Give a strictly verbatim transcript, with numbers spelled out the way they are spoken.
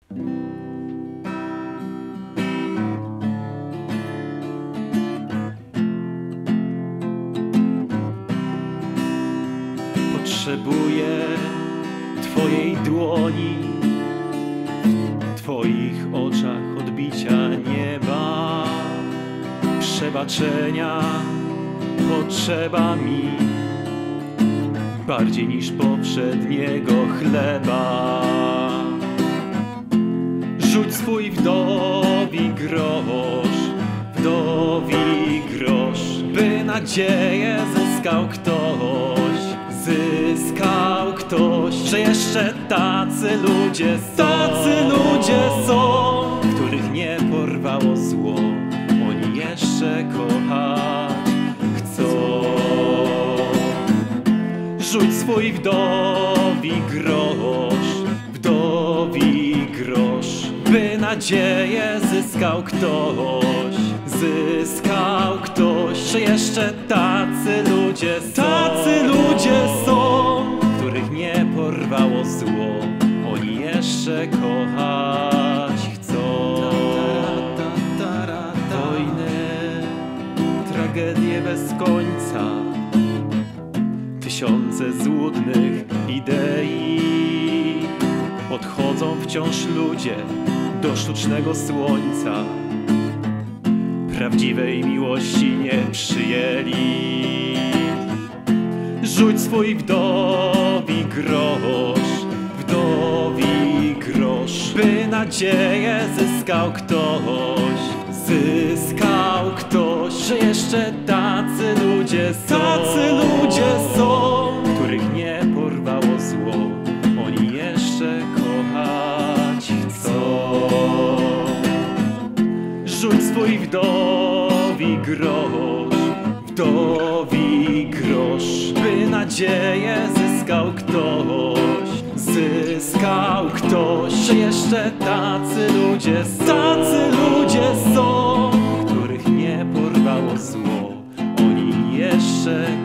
Potrzebuję Twojej dłoni, w Twoich oczach odbicia nieba, przebaczenia potrzeba mi bardziej niż poprzedniego chleba. Rzuć swój wdowi grosz, wdowi grosz, by nadzieję zyskał ktoś, zyskał ktoś, że jeszcze tacy ludzie są, tacy ludzie są, których nie porwało zło, oni jeszcze kochać chcą. Rzuć swój wdowi grosz, wdowi grosz, by nadzieję zyskał ktoś, zyskał ktoś, że jeszcze tacy ludzie są, tacy ludzie są, których nie porwało zło, oni jeszcze kochać chcą. Wojny, tragedie bez końca, tysiące złudnych idei, odchodzą wciąż ludzie do sztucznego słońca, prawdziwej miłości nie przyjęli. Rzuć swój wdowi grosz, wdowi grosz, by nadzieję zyskał ktoś, zyskał ktoś, że jeszcze tacy ludzie są, tacy ludzie są, których nie porwało zło, oni jeszcze kochać chcą. Rzuć swój wdowi grosz, wdowi grosz, by nadzieję zyskał ktoś, zyskał ktoś, że jeszcze tacy ludzie są, tacy ludzie są, których nie porwało zło, oni jeszcze